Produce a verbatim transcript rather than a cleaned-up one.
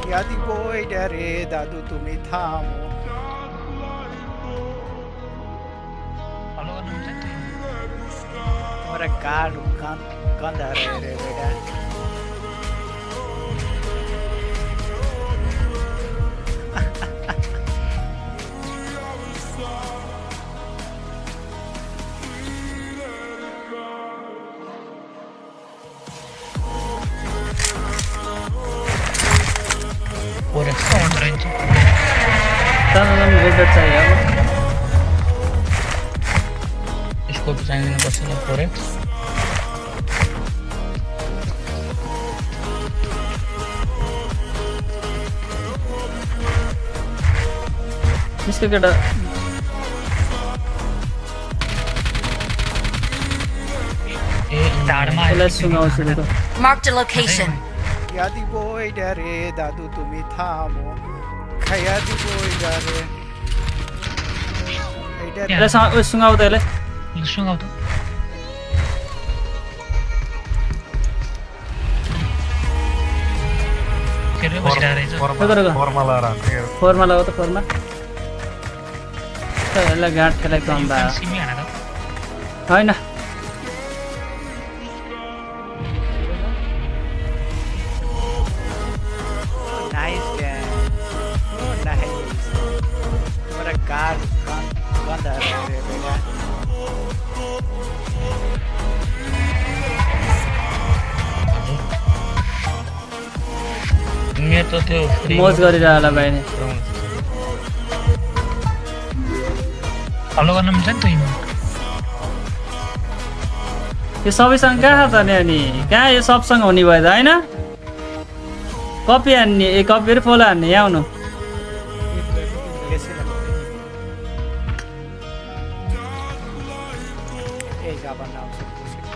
यादी बोय डरे दादू तुम्ही थामो फलो गर्नुहुन्छ नि तुम्हारा कार्ड कान कंधा रहे रे बेटा और साउन्ड रहन्छ तँलाई गोल्डर चाहियो यसको चाहिँदैन पर्छ ल फोरेक्स यसको केटा ए ताडमा यसलाई सुँगाउँछु त Marked a location. यादी बोय डरे दादू तुम्ही थामो खयादी बोय डरे यसलाई सँग उयो सुँगाउ त यसलाई सुँगाउ त केरे बसिरहेको रहेछ फर्मा लगाएर हान्छ के फोरमा लगाउ त फोरमा यसलाई गाँठ खेलाइ कम भयो सिमी हाना त होइन नाइस गेम नाइस तुम्हारा कार्ड कंधा रहे रे बेटा मेरो त त्यो फ्री मोज गरिरह होला भाइले फलो गर्न मिल्छ नि त इमो यो सबैसँग कहाँ त नि अनि कहाँ यो सबसँग हुने भयो त होइन कपी हान्ने ए कपी र फलो हान्ने यहाँ आउनु ए जाबा नाम से